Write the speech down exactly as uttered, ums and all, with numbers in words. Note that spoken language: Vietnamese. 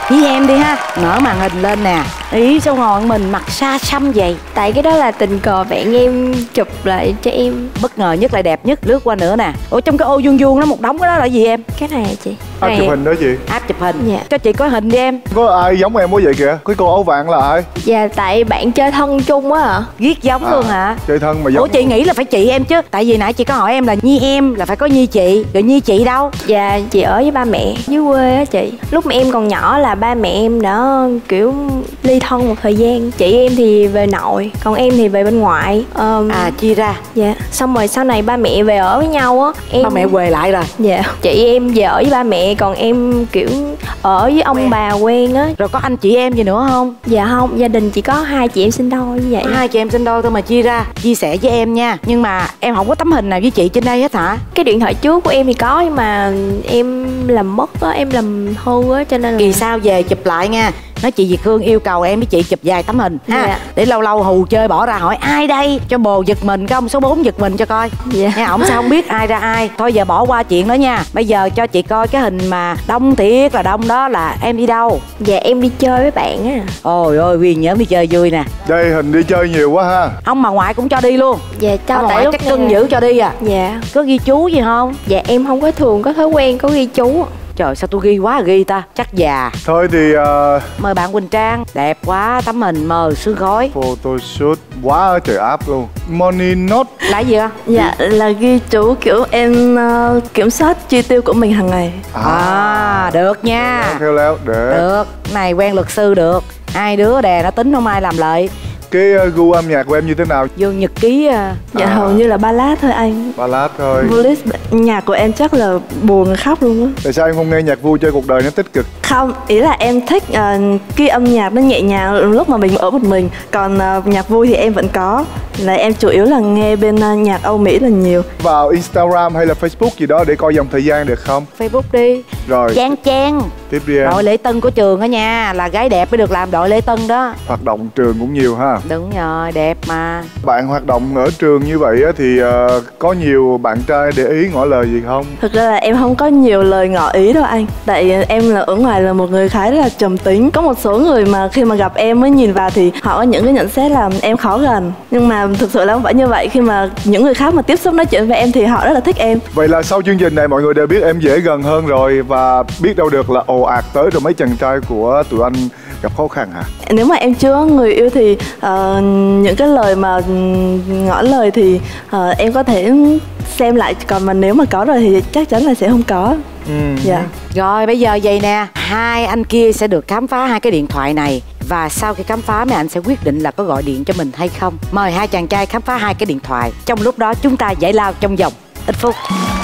Với em đi ha. Mở màn hình lên nè. Ý sao ngồi mình mặt xa xăm vậy? Tại cái đó là tình cờ bạn em chụp lại cho em. Bất ngờ nhất lại đẹp nhất. Lướt qua nữa nè. Ủa trong cái ô vuông vuông đó một đống cái đó là gì em? Cái này hả chị? Áp chụp hình đó chị. Áp chụp hình. Dạ. Cho chị có hình đi em. Có ai giống em quá vậy kìa? Cái cô áo vàng là ai? Dạ tại bạn chơi thân chung á ạ. Ghét giống À, luôn hả? chơi thân mà giống. Ủa chị nghĩ là phải chị em chứ. Tại vì nãy chị có hỏi em là Nhi em là phải có Nhi chị. Rồi Nhi chị đâu? Dạ chị ở với ba mẹ dưới quê á chị. Lúc mà em còn nhỏ là ba mẹ em đã kiểu ly thân một thời gian. Chị em thì về nội, còn em thì về bên ngoại. um, À chia ra. Dạ. Xong rồi sau này ba mẹ về ở với nhau á em... Ba mẹ quề lại rồi. Dạ. Chị em về ở với ba mẹ, còn em kiểu ở với ông quen. Bà quen á. Rồi có anh chị em gì nữa không? Dạ không, gia đình chỉ có hai chị em sinh đôi như vậy. Hai chị em sinh đôi thôi mà chia ra. Chia sẻ với em nha. Nhưng mà em không có tấm hình nào với chị trên đây hết hả? Cái điện thoại trước của em thì có, nhưng mà em làm mất á, em làm hư á, cho nên là... Kỳ sau về chụp lại nha. Nói chị Việt Hương yêu cầu em với chị chụp vài tấm hình ha. Dạ. Để lâu lâu hù chơi bỏ ra hỏi ai đây, cho bồ giật mình, cái ông số bốn giật mình cho coi. Dạ. Nha, ổng sao không biết ai ra ai. Thôi giờ bỏ qua chuyện đó nha. Bây giờ cho chị coi cái hình mà đông thiệt là đông đó là em đi đâu? Dạ em đi chơi với bạn á. Ôi ôi Huyền nhóm đi chơi vui nè. Đây hình đi chơi nhiều quá ha. Ông bà ngoại cũng cho đi luôn. Dạ cho. Ông bà ngoại chắc cưng dữ cho đi à. Dạ. Có ghi chú gì không? Dạ em không có thường có thói quen có ghi chú. Trời sao tôi ghi quá ghi ta. Chắc già. Thôi thì uh... mời bạn Quỳnh Trang. Đẹp quá, tấm hình mờ sương khói. Photoshoot quá trời áp luôn. Money note là gì ạ? Dạ là ghi chú kiểu em uh, kiểm soát chi tiêu của mình hàng ngày. À, à được nha. Khéo léo để. Được, này quen luật sư được. Hai đứa đè nó tính không ai làm lợi. Cái uh, gu âm nhạc của em như thế nào? Vô nhật ký. Uh... Dạ à. hầu như là ballad thôi anh. Ballad thôi. Bullet, nhạc của em chắc là buồn khóc luôn á. Tại sao em không nghe nhạc vui cho cuộc đời nó tích cực? Không, ý là em thích uh, cái âm nhạc nó nhẹ nhàng lúc mà mình ở một mình. Còn uh, nhạc vui thì em vẫn có. Là em chủ yếu là nghe bên uh, nhạc Âu Mỹ là nhiều. Vào Instagram hay là Facebook gì đó để coi dòng thời gian được không? Facebook đi. Rồi. Trang Trang. Tiếp đi em. Đội lễ tân của trường đó nha. Là gái đẹp mới được làm đội lễ tân đó. Hoạt động trường cũng nhiều ha. Đúng rồi, đẹp mà. Bạn hoạt động ở trường như vậy á, thì uh, có nhiều bạn trai để ý ngỏ lời gì không? Thực ra là em không có nhiều lời ngỏ ý đâu anh. Tại em là ở ngoài là một người khá là trầm tính. Có một số người mà khi mà gặp em mới nhìn vào thì họ có những cái nhận xét là em khó gần. Nhưng mà thực sự là không phải như vậy. Khi mà những người khác mà tiếp xúc nói chuyện với em thì họ rất là thích em. Vậy là sau chương trình này mọi người đều biết em dễ gần hơn rồi. Và biết đâu được là ồ ạt tới rồi mấy chàng trai của tụi anh gặp khó khăn hả? Nếu mà em chưa có người yêu thì uh, những cái lời mà ngỏ lời thì uh, em có thể xem lại. Còn mà nếu mà có rồi thì chắc chắn là sẽ không có. Ừ. Dạ. Rồi bây giờ vậy nè, hai anh kia sẽ được khám phá hai cái điện thoại này. Và sau khi khám phá mấy anh sẽ quyết định là có gọi điện cho mình hay không. Mời hai chàng trai khám phá hai cái điện thoại. Trong lúc đó chúng ta giải lao trong vòng ít phút.